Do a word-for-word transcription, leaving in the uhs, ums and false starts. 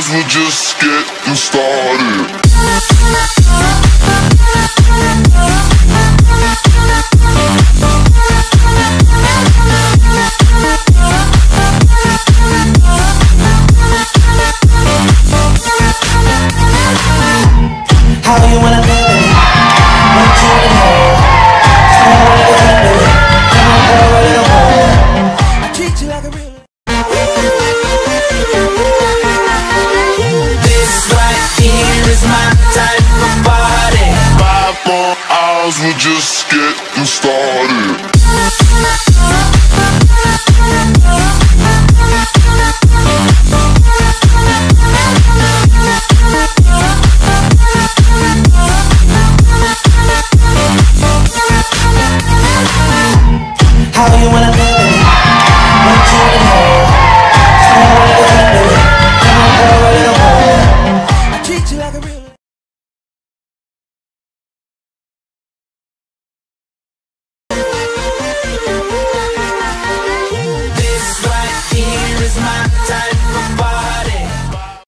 hours, we're just getting started. How you wanna live it? What you wanna know? Stand on the window. Come on, girl, ready to hold. I treat you like a real. This right here is my type of party. Five more hours, we're just getting started.